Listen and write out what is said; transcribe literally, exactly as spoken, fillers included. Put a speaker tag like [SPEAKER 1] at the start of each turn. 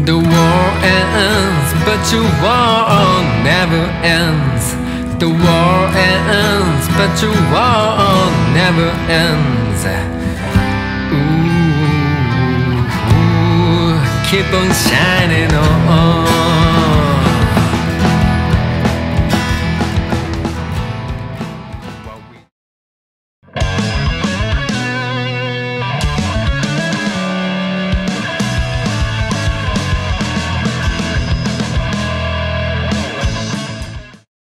[SPEAKER 1] The war ends, but your war never ends. The war ends, but your war never ends. Ooh, ooh, keep on shining on.